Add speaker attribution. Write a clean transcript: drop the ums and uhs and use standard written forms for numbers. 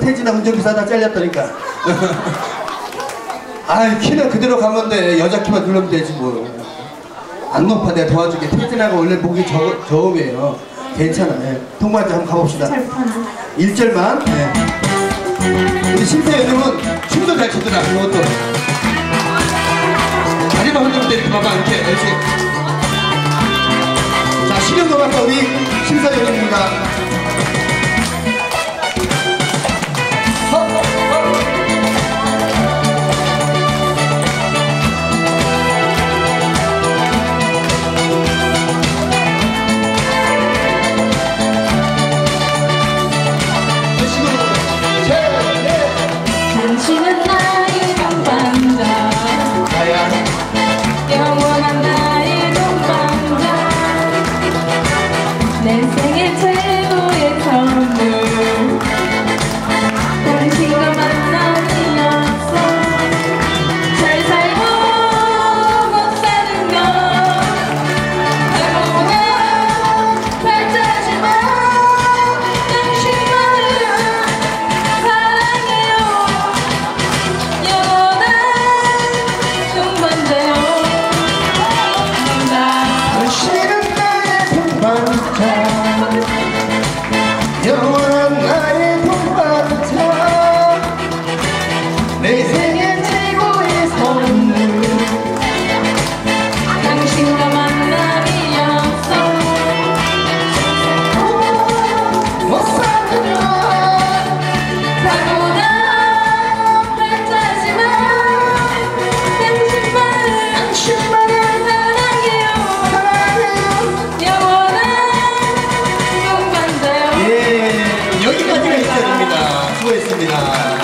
Speaker 1: 태진아 운전기사 다 잘렸다니까. 아이, 키는 그대로 가면 돼. 여자 키만 누르면 되지 뭐. 안 높아. 내가 도와줄게. 태진아가 원래 목이 저음이에요. 괜찮아. 네. 통과한테 한번 가봅시다. 1절만. 네. 우리 심사위원님은 춤도 잘 추더라. 그것도 다리만 흔들면 돼. 봐봐 이렇게. 자, 실용음악가 우리 심사위원입니다.
Speaker 2: 당신은 나의 동반자, 영원한 나의 동반자, 내 생애 최고의 선물, 당신과 만남이 없어 잘 살고 못 사는 건 달고나 발자지만 당신만을 사랑해요.
Speaker 1: 영원한 나의 동반자, 내 생애 최고의 선물,
Speaker 2: 당신과 만남이 없어
Speaker 1: 못 사는 건
Speaker 2: 달고나 발자지만 당신만을 사랑해요. 영원한 동반자요.
Speaker 1: 예, 여기까지가 있어야 됩니다. 수고했습니다.